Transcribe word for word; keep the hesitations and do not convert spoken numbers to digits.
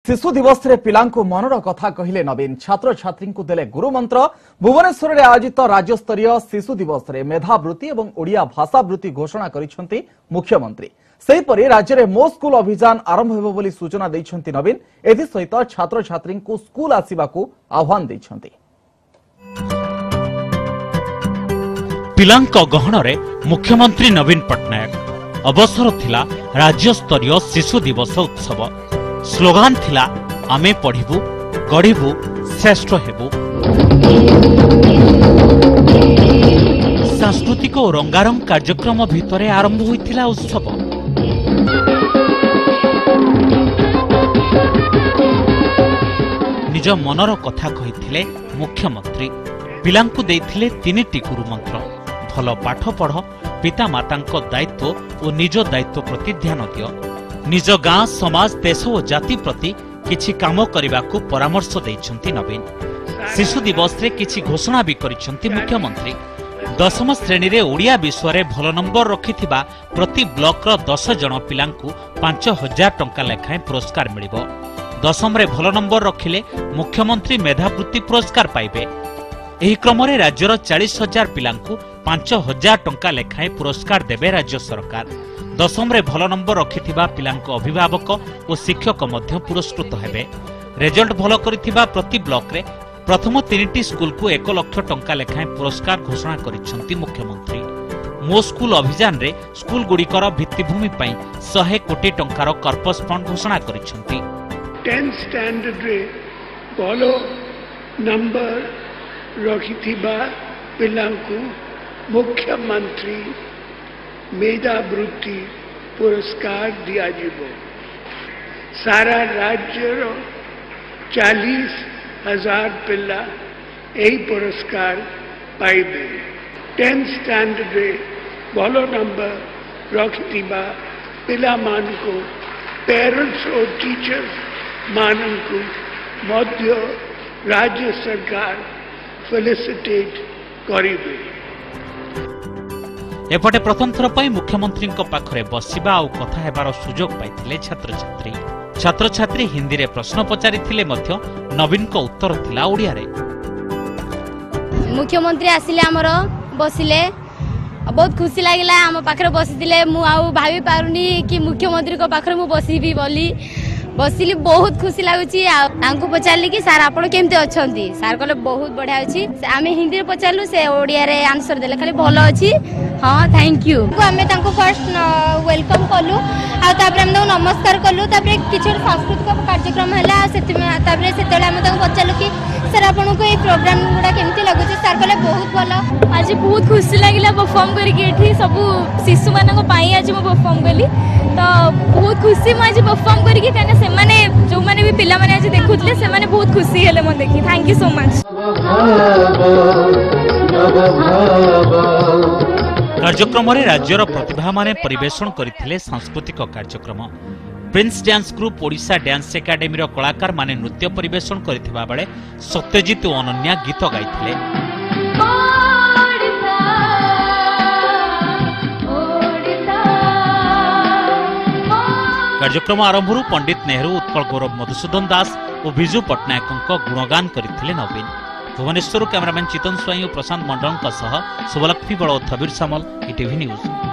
शिशु दिवस रे पिलांकु मनर कथा कहिले नवीन छात्र छात्री देले गुरुमंत्र। भुवनेश्वर में आयोजित राज्य स्तरीय शिशु दिवस रे मेधावृत्ति एवं ओडिया भाषावृत्ति घोषणा करिसेंती मुख्यमंत्री। सेहीपरि राज्य में मो स्कूल अभियान आरंभ हेबो बोली सूचना दैछंती नवीन। एथि सहित छात्र छात्री स्कूल आसिबाकू आह्वान दैछंती। पिलांक गहन रे मुख्यमंत्री नवीन पटनायक अवसर थिला राज्य स्तरीय शिशु दिवस उत्सव। स्लोगान थिला आमे पढ़िबू गढ़िबू श्रेष्ठ हेबू। सांस्कृतिक और रंगारंग कार्यक्रम भितरे आरंभ होइथिला उत्सव। निज मनर कथा कहिथिले मुख्यमंत्री। पिलांकु देइथिले तीनिटी गुरुमंत्र। भल पाठ पढ़, पिता मातांको दायित्व और निज दायित्व प्रति ध्यान दियो। निज गाँ समाज देश और जाति प्रति किछि काम करबाकू परामर्श दैछंती नवीन। शिशु दिवस रे किछि घोषणा भी करिसंती मुख्यमंत्री। दशम श्रेणी रे ओडिया विषय रे भल नंबर रखिथिबा प्रति ब्लॉक रो दस जन पिलांकू पांच हजार टंका लेखाएं पुरस्कार मिलिबो। दशम रे भल नंबर रखिले मुख्यमंत्री मेधावृत्ति पुरस्कार पाइबे। एही क्रम रे राज्यर चालीस हजार पिलांकू पांच हजार टंका लेखाएं पुरस्कार देबे राज्य सरकार। दशम रे भल नंबर रखिथिबा पिलांको अभिभावक और शिक्षक मध्य पुरस्कृत हेबे। रिजल्ट भल करिथिबा प्रति ब्लॉक रे प्रथम तीनिटी स्कूल को एक लाख टंका लेखाएं पुरस्कार घोषणा करिसंती मुख्यमंत्री। मो स्कूल अभियान रे स्कूल गुड़िकर भित्तिभूमि पई सौ कोटी टंकार कर्पस फंड घोषणा करिसंती। टेंथ स्टैंडर्ड रे भलो नंबर रखिथिबा पिलांको मुख्यमंत्री मेधावृत्ति पुरस्कार दिया जीवो। सारा राज्य रो चालीस हजार पिला यही पुरस्कार पाइबे। टेंथ स्टैंडर्ड रे भलो नंबर रखिथिबा पिला मान को पेरेंट्स और टीचर्स मान को मध्य राज्य सरकार फेलिसिटेट करिबे। एपटे प्रथम थर पर मुख्यमंत्री पाखरे बसिबा और कथा हेबार सुजोग पाइथिले छात्र छात्री। छात्र छात्री हिंदी रे प्रश्न पचारिथिले मध्य नवीन को उत्तर थिला ओडिया रे। मुख्यमंत्री आसिले हमर बसिले बहुत खुशी लागिला। हम पाखरे बसिथिले मु आउ भाबी पारुनी कि मुख्यमंत्री को पाखरे मु बसिबी बोली। बसिली बहुत खुशी लागुची। आंकु पचारली कि सार आपण केमते अछंती। सार कहले बहुत बढ़िया अछि। आमे हिंदी रे पचारलु से ओडिया रे आंसर देले खाली भलो अछि। हाँ थैंक यू। आमे तांको फर्स्ट वेलकम कलु आ तापरे हम नमस्कार कलु। तापरे किछर सांस्कृतिक कार्यक्रम हला सेति तापरे सेतेले हम तांको पचारलु कि सर आपन को ए प्रोग्राम गुडा केमते लागुची। सर कहले बहुत भलो। आज बहुत खुशी लागिला परफॉर्म करी के एठी सब शिशु मानको पाई आज मो परफॉर्म कली। तो बहुत खुशी म आज परफॉर्म करी के कने से माने जो माने भी पिला माने आज देखुतले से माने बहुत खुशी हेले म देखि। Thank you so much. कार्यक्रम रे राज्यर प्रतिभा माने परिवेषण करथिले सांस्कृतिक कार्यक्रम। Prince dance group Odisha dance academy रो कलाकार माने नृत्य परिवेषण करथिबा बेले सत्यजित और अनन्या गीत गाइथिले। कार्यक्रम आरंभरू पंडित नेहरू, उत्कल गौरव, मधुसूदन दास और विजु पटनायक गुणगान करथिले नवीन। भुवनेश्वर कैमरामैन चितन स्वाई और प्रशांत मंडल शुभलक्ष्मी बड़ थबीर सामल, ईटीवी न्यूज।